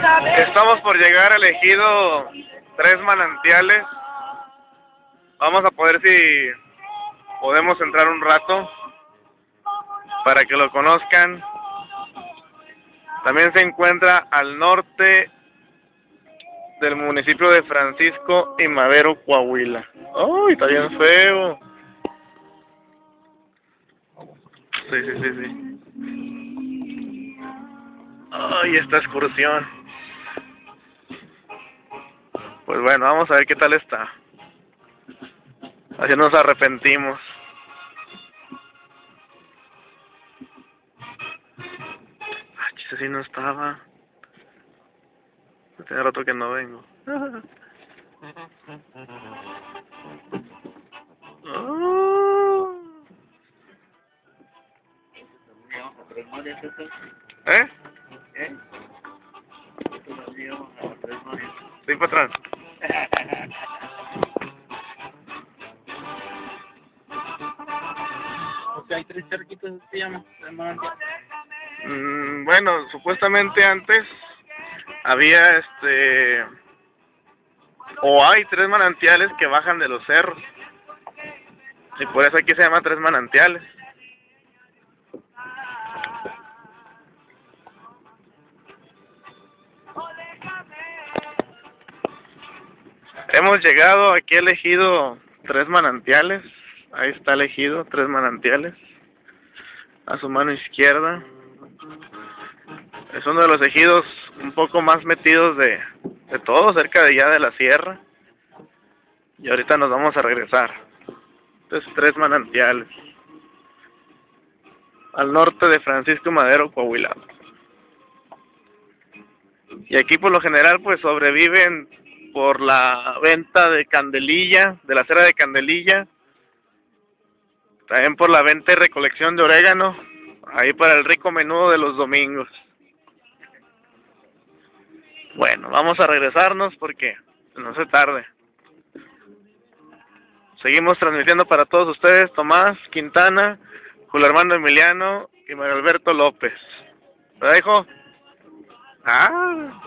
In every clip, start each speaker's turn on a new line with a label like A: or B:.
A: Estamos por llegar al ejido Tres Manantiales. Vamos a poder, si podemos, entrar un rato para que lo conozcan. También se encuentra al norte del municipio de Francisco y Madero, Coahuila. ¡Uy, está bien feo! Sí. ¡Ay, esta excursión! Pues bueno, vamos a ver qué tal está. Así nos arrepentimos. Chis, así no estaba. Tiene rato que no vengo. ¿Eh? Sí, patrón.
B: Porque hay 3 cerquitos, se llama.
A: Bueno, supuestamente antes había o hay 3 manantiales que bajan de los cerros, y por eso aquí se llama Tres Manantiales. Hemos llegado aquí al ejido Tres Manantiales. Ahí está el ejido Tres Manantiales, a su mano izquierda. Es uno de los ejidos un poco más metidos de todo, cerca de allá de la sierra. Y ahorita nos vamos a regresar. Este es Tres Manantiales, al norte de Francisco y Madero, Coahuila. Y aquí por lo general pues sobreviven por la venta de candelilla, de la cera de candelilla. También por la venta y recolección de orégano, ahí para el rico menudo de los domingos. Bueno, vamos a regresarnos porque no se tarde. Seguimos transmitiendo para todos ustedes, Tomás Quintana, Julio Armando Emiliano y Mario Alberto López. ¿Verdad, hijo? Ah.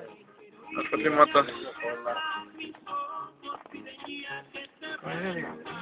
A: Las cuatrimotos.